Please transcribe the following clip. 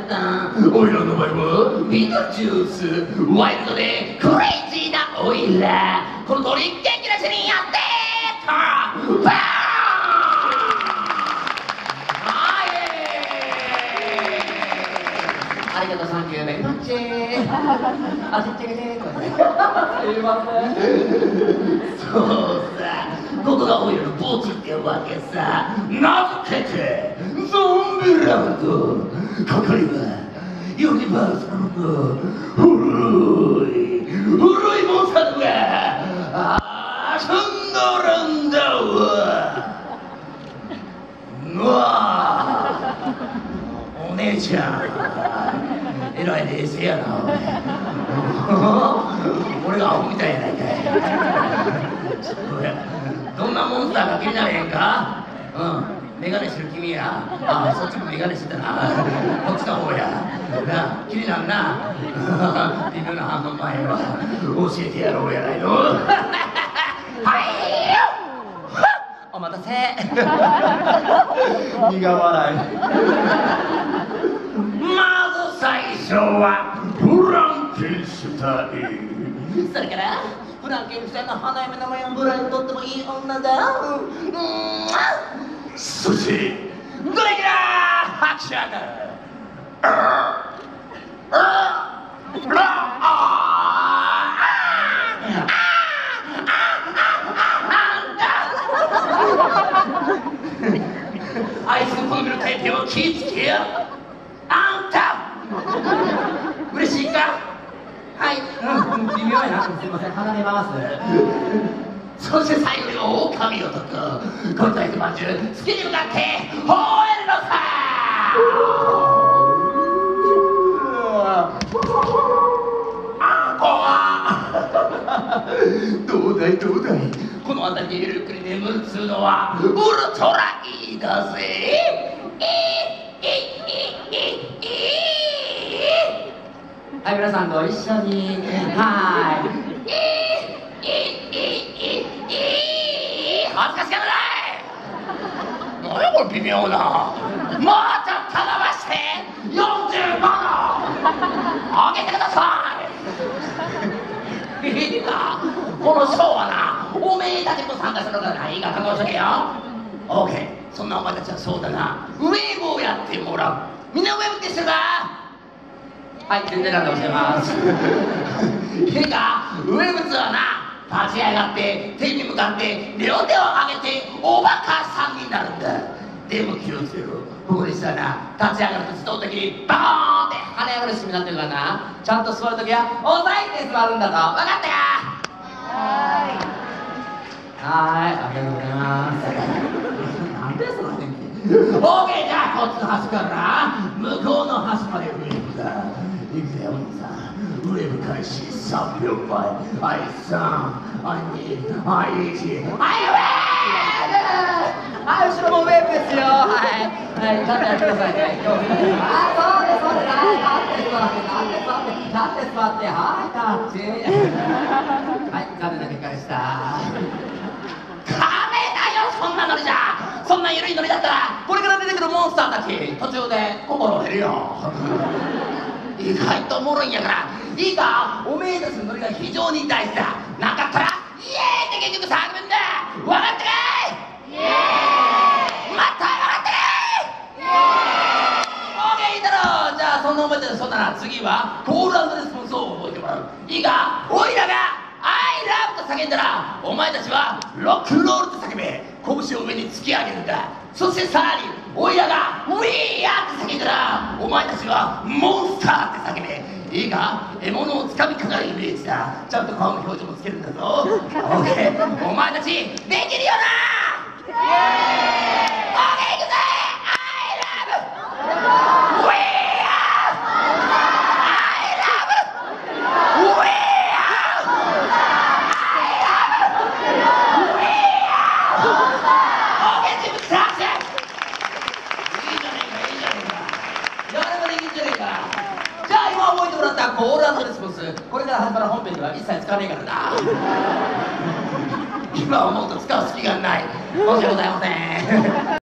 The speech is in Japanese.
ったおいらの場合はミドジュースワイルドでクレイジーなおいらこの通り元気な人にやってバーンありがとう、サンキューベリーマッチあ、ちっちゃけねとかねすいませんそうさ、ここがオイルの墓地ってわけさ名付けてゾンビランドここにはユニバーサルの古いモンスターが遊んどるんだわうわお姉ちゃんえらい冷静やな俺がアホみたいやないかいどんなモンスターが気になれへんかメガネしてる君やそっちもメガネしてたなこっちの方やな気になるな微妙な反応前は教えてやろうやないのはいよお待たせ苦笑いまず最初はフランケンシュタインそれからフランケンシュタインの花嫁の名前をブラインとってもいい女だそしてドレギュラーハクションアイス好みのタイプを気ぃつけよあんた嬉しいかはい微妙やなすいません離れますそして最後に狼男このタイプまんじゅう月に向かって吠えるのさどうだいどうだいこの辺りでゆっくり眠るっつうのはウルトラいいだぜはい皆さんご一緒にはい恥ずかしがらない何やこれ微妙なもうちょっと伸ばして45度上げてくださいいいかこのショーはなおめえたちも参加するからないいか覚悟しとけよ OK そんなお前たちはそうだなウェーブをやってもらうみんなウェーブってしてるかはい全然なんで教えますいいかウェーブツはな立ち上がって天に向かって両手を上げておバカさんになるんだでも気をつけろここでしたらな立ち上がると自動的にバーンって跳ね上がる仕組みになってるからなちゃんと座るときは押さえて座るんだぞ分かったかはいありがとうございますなんでその天気OK じゃあこっちの端から向こうの端までウェーブだいくぜお兄さんウェーブ開始3秒前はい3はい2はい1はいウェーブはい後ろもウェーブですよはいはいちゃんとやってくださいねそうですそうです立って座ってはいタッチはい残念な結果でしたダメだよそんなノリじゃそんな緩いノリだったらこれから出てくるモンスターたち途中で心を減るよ意外とおもろいんやからいいかおめえたちのノリが非常に大事だなかったらイエーイって結局叫ぶんだ分かったかいイエーイまた分かったかいイエーイオーケーいいだろうじゃあそんなお前たちそんなら次はコール&レスポンスを覚えてもらういいかおいらがI love と叫んだらお前たちはロックンロールと叫べ拳を上に突き上げるんだそしてさらにおいらが We are って叫んだらお前たちはモンスターって叫べいいか獲物をつかみかかるイメージだちゃんと顔の表情もつけるんだぞ OK お前たちできるよなイエーイ OK 行くぜ I love Weコール&レスポンスこれから始まる本編では一切使わねえからな今思うと使う隙がない申し訳ございません